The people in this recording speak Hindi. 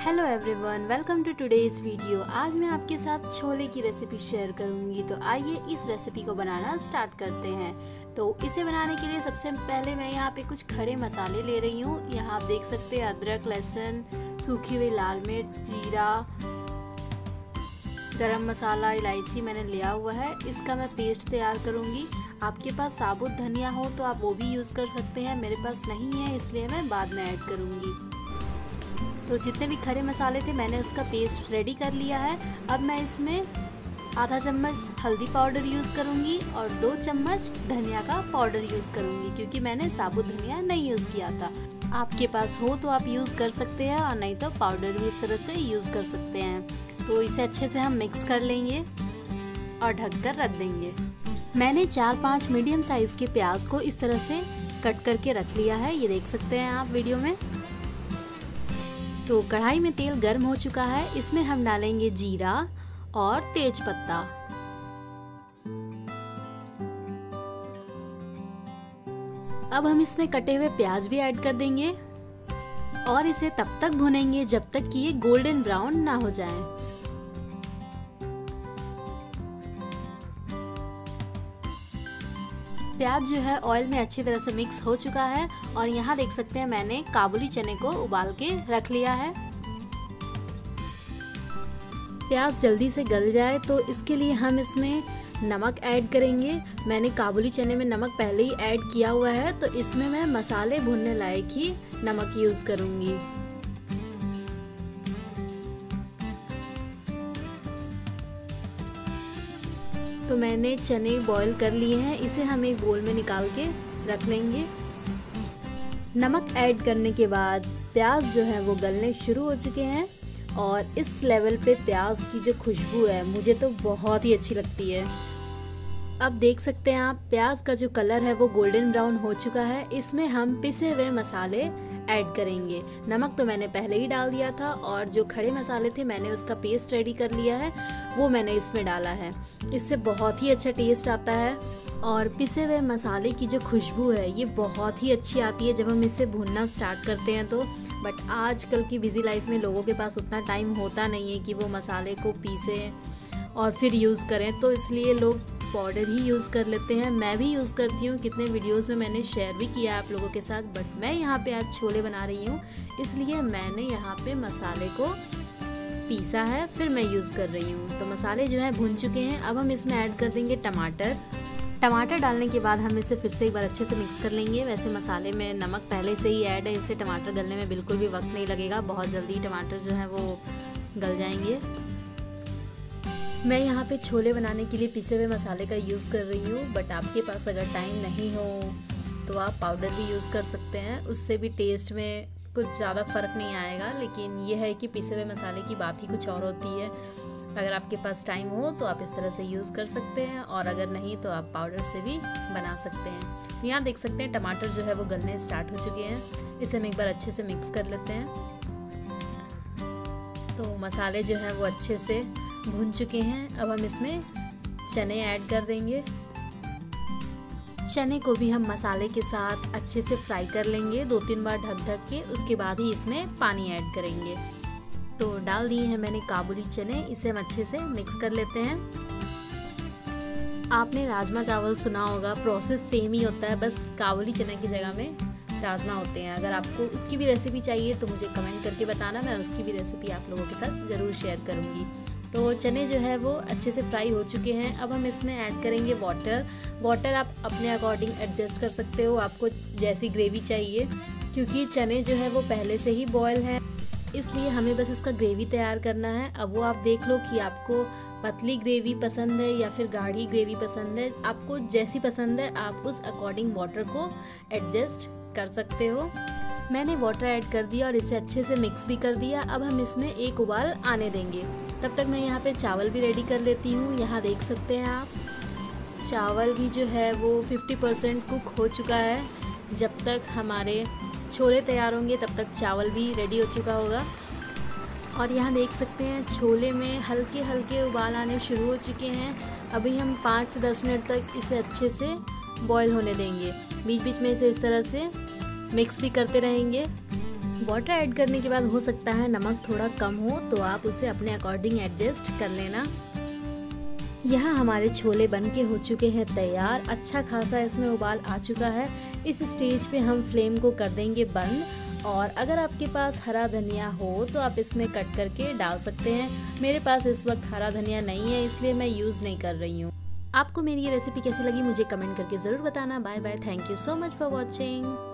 Hello everyone, welcome to today's video. आज मैं आपके साथ छोले की रेसिपी शेयर करूंगी। तो आइए इस रेसिपी को बनाना स्टार्ट करते हैं। तो इसे बनाने के लिए सबसे पहले मैं यहाँ पे कुछ खड़े मसाले ले रही हूँ। यहाँ आप देख सकते हैं अदरक, लहसुन, सूखी हुई लाल मिर्च, जीरा, गरम मसाला, इलायची मैंने लिया हुआ है। इसका मैं पेस्ट तैयार करूँगी। आपके पास साबुत धनिया हो तो आप वो भी यूज़ कर सकते हैं। मेरे पास नहीं है, इसलिए मैं बाद में ऐड करूँगी। तो जितने भी खड़े मसाले थे मैंने उसका पेस्ट रेडी कर लिया है। अब मैं इसमें आधा चम्मच हल्दी पाउडर यूज़ करूँगी और 2 चम्मच धनिया का पाउडर यूज़ करूँगी, क्योंकि मैंने साबुत धनिया नहीं यूज़ किया था। आपके पास हो तो आप यूज़ कर सकते हैं और नहीं तो पाउडर भी इस तरह से यूज़ कर सकते हैं। तो इसे अच्छे से हम मिक्स कर लेंगे और ढक कर रख देंगे। मैंने 4-5 मीडियम साइज़ के प्याज को इस तरह से कट करके रख लिया है, ये देख सकते हैं आप वीडियो में। तो कढ़ाई में तेल गर्म हो चुका है, इसमें हम डालेंगे जीरा और तेज पत्ता। अब हम इसमें कटे हुए प्याज भी ऐड कर देंगे और इसे तब तक भुनेंगे जब तक कि ये गोल्डन ब्राउन ना हो जाए। प्याज जो है ऑयल में अच्छी तरह से मिक्स हो चुका है और यहाँ देख सकते हैं मैंने काबुली चने को उबाल के रख लिया है। प्याज जल्दी से गल जाए तो इसके लिए हम इसमें नमक ऐड करेंगे। मैंने काबुली चने में नमक पहले ही ऐड किया हुआ है, तो इसमें मैं मसाले भुनने लायक ही नमक यूज़ करूँगी। तो मैंने चने बॉईल कर लिए हैं, इसे हम एक बोल में निकाल के रख लेंगे। नमक ऐड करने के बाद प्याज जो है वो गलने शुरू हो चुके हैं और इस लेवल पे प्याज की जो खुशबू है मुझे तो बहुत ही अच्छी लगती है। अब देख सकते हैं आप प्याज का जो कलर है वो गोल्डन ब्राउन हो चुका है। इसमें हम पिसे हुए मसाले ऐड करेंगे। नमक तो मैंने पहले ही डाल दिया था और जो खड़े मसाले थे मैंने उसका पेस्ट रेडी कर लिया है, वो मैंने इसमें डाला है। इससे बहुत ही अच्छा टेस्ट आता है और पिसे हुए मसाले की जो खुशबू है ये बहुत ही अच्छी आती है जब हम इसे भूनना स्टार्ट करते हैं तो। बट आजकल की बिजी लाइफ में लोगों के पास उतना टाइम होता नहीं है कि वो मसाले को पीसें और फिर यूज़ करें, तो इसलिए लोग पाउडर ही यूज़ कर लेते हैं। मैं भी यूज़ करती हूँ, कितने वीडियोस में मैंने शेयर भी किया आप लोगों के साथ। बट मैं यहाँ पे आज छोले बना रही हूँ, इसलिए मैंने यहाँ पे मसाले को पीसा है फिर मैं यूज़ कर रही हूँ। तो मसाले जो है भुन चुके हैं। अब हम इसमें ऐड कर देंगे टमाटर डालने के बाद हम इसे फिर से एक बार अच्छे से मिक्स कर लेंगे। वैसे मसाले में नमक पहले से ही ऐड है, इससे टमाटर गलने में बिल्कुल भी वक्त नहीं लगेगा, बहुत जल्दी टमाटर जो है वो गल जाएंगे। मैं यहाँ पे छोले बनाने के लिए पिसे हुए मसाले का यूज़ कर रही हूँ, बट आपके पास अगर टाइम नहीं हो तो आप पाउडर भी यूज़ कर सकते हैं, उससे भी टेस्ट में कुछ ज़्यादा फ़र्क नहीं आएगा। लेकिन यह है कि पिसे हुए मसाले की बात ही कुछ और होती है। अगर आपके पास टाइम हो तो आप इस तरह से यूज़ कर सकते हैं और अगर नहीं तो आप पाउडर से भी बना सकते हैं। तो यहाँ देख सकते हैं टमाटर जो है वो गलने स्टार्ट हो चुके हैं, इसे हम एक बार अच्छे से मिक्स कर लेते हैं। तो मसाले जो हैं वो अच्छे से भुन चुके हैं। अब हम इसमें चने ऐड कर देंगे। चने को भी हम मसाले के साथ अच्छे से फ्राई कर लेंगे 2-3 बार ढक के, उसके बाद ही इसमें पानी ऐड करेंगे। तो डाल दिए हैं मैंने काबुली चने, इसे हम अच्छे से मिक्स कर लेते हैं। आपने राजमा चावल सुना होगा, प्रोसेस सेम ही होता है, बस काबुली चने की जगह में राजमा होते हैं। अगर आपको उसकी भी रेसिपी चाहिए तो मुझे कमेंट करके बताना, मैं उसकी भी रेसिपी आप लोगों के साथ ज़रूर शेयर करूँगी। तो चने जो है वो अच्छे से फ्राई हो चुके हैं। अब हम इसमें ऐड करेंगे वाटर आप अपने अकॉर्डिंग एडजस्ट कर सकते हो, आपको जैसी ग्रेवी चाहिए, क्योंकि चने जो है वो पहले से ही बॉयल हैं, इसलिए हमें बस इसका ग्रेवी तैयार करना है। अब वो आप देख लो कि आपको पतली ग्रेवी पसंद है या फिर गाढ़ी ग्रेवी पसंद है, आपको जैसी पसंद है आप उस अकॉर्डिंग वाटर को एडजस्ट कर सकते हो। मैंने वाटर ऐड कर दिया और इसे अच्छे से मिक्स भी कर दिया। अब हम इसमें एक उबाल आने देंगे, तब तक मैं यहाँ पे चावल भी रेडी कर लेती हूँ। यहाँ देख सकते हैं आप चावल भी जो है वो 50% कुक हो चुका है। जब तक हमारे छोले तैयार होंगे तब तक चावल भी रेडी हो चुका होगा। और यहाँ देख सकते हैं छोले में हल्के हल्के उबाल आने शुरू हो चुके हैं। अभी हम 5 से 10 मिनट तक इसे अच्छे से बॉईल होने देंगे। बीच बीच में इसे इस तरह से मिक्स भी करते रहेंगे। वाटर ऐड करने के बाद हो सकता है नमक थोड़ा कम हो, तो आप उसे अपने अकॉर्डिंग एडजस्ट कर लेना। यहाँ हमारे छोले बनके हो चुके हैं तैयार। अच्छा खासा इसमें उबाल आ चुका है। इस स्टेज पे हम फ्लेम को कर देंगे बंद, और अगर आपके पास हरा धनिया हो तो आप इसमें कट करके डाल सकते हैं। मेरे पास इस वक्त हरा धनिया नहीं है, इसलिए मैं यूज़ नहीं कर रही हूँ। आपको मेरी ये रेसिपी कैसी लगी मुझे कमेंट करके ज़रूर बताना। Bye bye, thank you so much for watching.